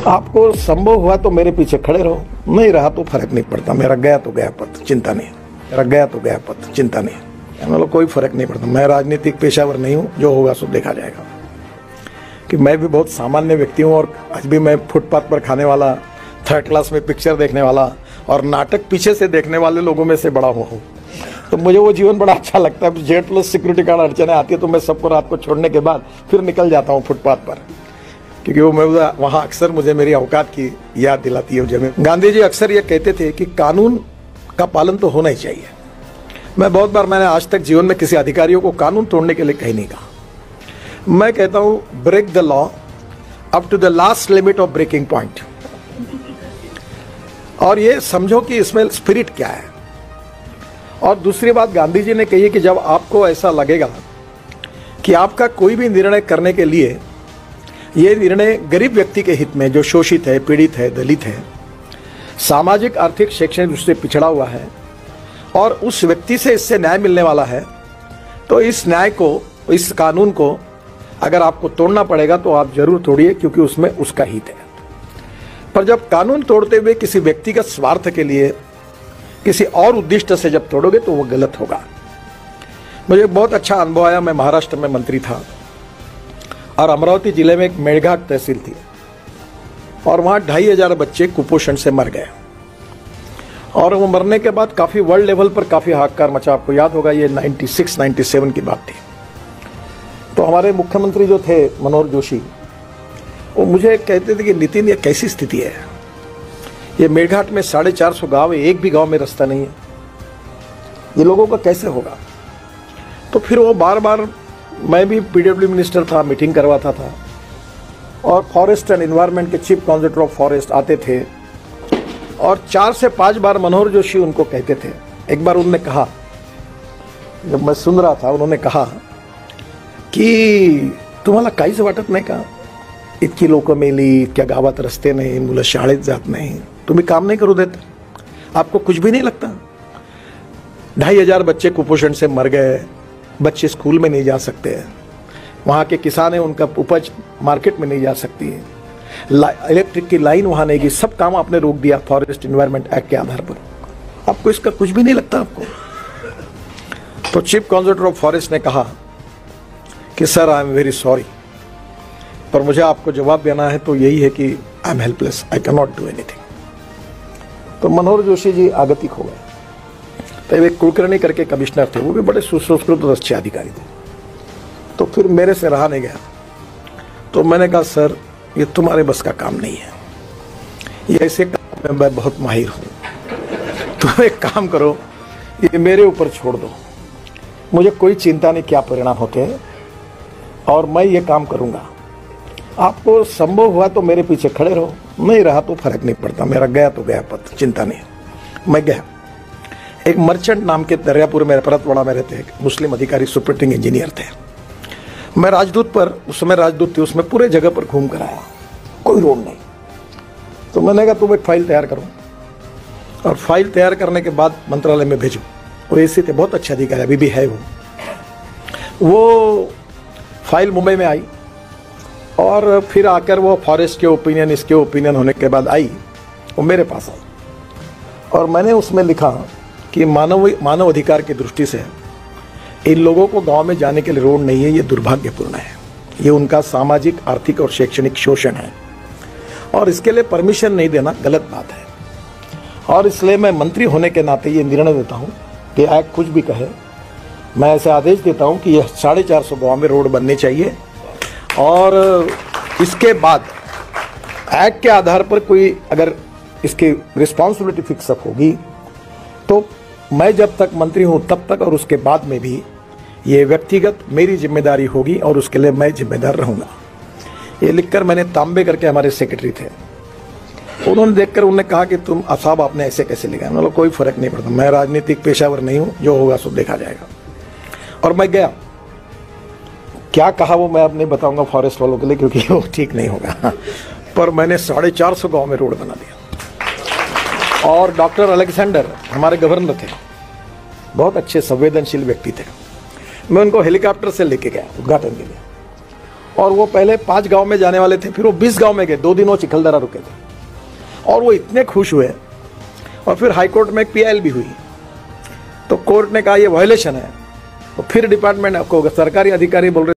आपको संभव हुआ तो मेरे पीछे खड़े रहो, नहीं रहा तो फर्क नहीं पड़ता। मेरा गया तो गया पथ, चिंता नहीं। मेरा गया तो गया पथ, चिंता नहीं। मतलब कोई फर्क नहीं पड़ता। मैं राजनीतिक पेशावर नहीं हूँ, जो होगा सो देखा जाएगा। कि मैं भी बहुत सामान्य व्यक्ति हूँ और आज भी मैं फुटपाथ पर खाने वाला, थर्ड क्लास में पिक्चर देखने वाला और नाटक पीछे से देखने वाले लोगों में से बड़ा हुआ हूँ। तो मुझे वो जीवन बड़ा अच्छा लगता है। जेट प्लस सिक्योरिटी गार्ड अड़चने आती है तो मैं सबको रात को छोड़ने के बाद फिर निकल जाता हूँ फुटपाथ पर, क्योंकि वो मैं वहाँ अक्सर मुझे मेरी औकात की याद दिलाती है। जब गांधी जी अक्सर ये कहते थे कि कानून का पालन तो होना ही चाहिए। मैं बहुत बार, मैंने आज तक जीवन में किसी अधिकारियों को कानून तोड़ने के लिए कहीं नहीं कहा। मैं कहता हूं break the law up to the last limit of breaking point. और ये समझो कि इसमें स्पिरिट क्या है। और दूसरी बात गांधी जी ने कही है कि जब आपको ऐसा लगेगा कि आपका कोई भी निर्णय करने के लिए ये निर्णय गरीब व्यक्ति के हित में, जो शोषित है, पीड़ित है, दलित है, सामाजिक, आर्थिक, शैक्षणिक दृष्टि से पिछड़ा हुआ है और उस व्यक्ति से इससे न्याय मिलने वाला है, तो इस न्याय को, इस कानून को अगर आपको तोड़ना पड़ेगा तो आप जरूर तोड़िए, क्योंकि उसमें उसका हित है। पर जब कानून तोड़ते हुए किसी व्यक्तिगत स्वार्थ के लिए, किसी और उद्देश्य से जब तोड़ोगे तो वो गलत होगा। मुझे बहुत अच्छा अनुभव आया। मैं महाराष्ट्र में मंत्री था और अमरावती जिले में एक मेड़घाट तहसील थी और वहाँ 2500 बच्चे कुपोषण से मर गए। और वो मरने के बाद काफ़ी वर्ल्ड लेवल पर काफ़ी हाहाकार मचा। आपको याद होगा, ये 96-97 की बात थी। तो हमारे मुख्यमंत्री जो थे मनोहर जोशी, वो मुझे कहते थे कि नितिन, ये कैसी स्थिति है, ये मेड़घाट में 450 गांव है, एक भी गांव में रास्ता नहीं है, ये लोगों का कैसे होगा। तो फिर वो बार बार, मैं भी पीडब्ल्यू मिनिस्टर था, मीटिंग करवाता था और फॉरेस्ट एंड एनवायरनमेंट के चीफ कॉन्जर्वेटर ऑफ फॉरेस्ट आते थे और 4 से 5 बार मनोहर जोशी उनको कहते थे। एक बार उन्होंने कहा, जब मैं सुन रहा था, उन्होंने कहा की तुम्हाला काहीच वाटत नाही का, इतकी लोक मेली, इतक्या गावात रस्ते नाही, मुलं शाळेत जात नाही, तुम्ही काम नहीं करू देत, आपको कुछ भी नहीं लगता। 2500 बच्चे कुपोषण से मर गए, बच्चे स्कूल में नहीं जा सकते, वहाँ के किसान हैं, उनका उपज मार्केट में नहीं जा सकती है, इलेक्ट्रिक की लाइन वहाँ नहीं गई, सब काम आपने रोक दिया फॉरेस्ट एनवायरनमेंट एक्ट के आधार पर, आपको इसका कुछ भी नहीं लगता आपको। तो चीफ कॉन्जर्वेटर ऑफ फॉरेस्ट ने कहा कि sir, I am very sorry, पर मुझे आपको जवाब देना है तो यही है कि I am helpless, I can not do anything. तो मनोहर जोशी जी आगतिक हो गए। तो एक कुलकर्णी करके कमिश्नर थे, वो भी बड़े सुसंस्कृत और अच्छे अधिकारी थे। तो फिर मेरे से रहा नहीं गया, तो मैंने कहा सर, ये तुम्हारे बस का काम नहीं है, ये ऐसे काम में मैं बहुत माहिर हूँ, तुम एक काम करो, ये मेरे ऊपर छोड़ दो, मुझे कोई चिंता नहीं क्या परिणाम होते हैं और मैं ये काम करूँगा। आपको संभव हुआ तो मेरे पीछे खड़े रहो, नहीं रहा तो फर्क नहीं पड़ता। मेरा गया तो गया पथ, चिंता नहीं। मैं गया। एक मर्चेंट नाम के दरियापुर में, परतवाड़ा में रहते एक मुस्लिम अधिकारी, सुपरिटेंडिंग इंजीनियर थे। मैं राजदूत पर, उस समय राजदूत थे, उसमें पूरे जगह पर घूम कर आया, कोई रोड नहीं। तो मैंने कहा तुम एक फाइल तैयार करो और फाइल तैयार करने के बाद मंत्रालय में भेजो। वो ऐसे थे, बहुत अच्छे अधिकारी, अभी भी है वो फाइल मुंबई में आई और फिर आकर वो फॉरेस्ट के ओपिनियन, इसके ओपिनियन होने के बाद आई, वो मेरे पास आई और मैंने उसमें लिखा कि मानव अधिकार की दृष्टि से इन लोगों को गांव में जाने के लिए रोड नहीं है, ये दुर्भाग्यपूर्ण है, ये उनका सामाजिक, आर्थिक और शैक्षणिक शोषण है और इसके लिए परमिशन नहीं देना गलत बात है। और इसलिए मैं मंत्री होने के नाते ये निर्णय देता हूँ कि एक्ट कुछ भी कहे, मैं ऐसे आदेश देता हूँ कि यह 450 गाँव में रोड बनने चाहिए और इसके बाद एक्ट के आधार पर कोई अगर इसकी रिस्पॉन्सिबिलिटी फिक्स अप होगी तो मैं जब तक मंत्री हूं तब तक और उसके बाद में भी ये व्यक्तिगत मेरी जिम्मेदारी होगी और उसके लिए मैं जिम्मेदार रहूंगा। ये लिखकर मैंने तांबे करके, हमारे सेक्रेटरी थे, उन्होंने देखकर उन्होंने कहा कि तुम साहब आपने ऐसे कैसे लिखा। मतलब कोई फर्क नहीं पड़ता, मैं राजनीतिक पेशावर नहीं हूं, जो होगा सो देखा जाएगा। और मैं गया, क्या कहा वो मैं अब नहीं बताऊंगा फॉरेस्ट वालों के लिए, क्योंकि वो ठीक नहीं होगा। पर मैंने 450 गांव में रोड बना दिया। और डॉक्टर अलेक्जेंडर हमारे गवर्नर थे, बहुत अच्छे संवेदनशील व्यक्ति थे। मैं उनको हेलीकॉप्टर से लेके गया उद्घाटन के लिए और वो पहले 5 गांव में जाने वाले थे, फिर वो 20 गांव में गए, 2 दिन वो चिखलदरा रुके थे और वो इतने खुश हुए। और फिर हाईकोर्ट में एक PIL भी हुई, तो कोर्ट ने कहा ये वायलेशन है। तो फिर डिपार्टमेंट को सरकारी अधिकारी बोल रहे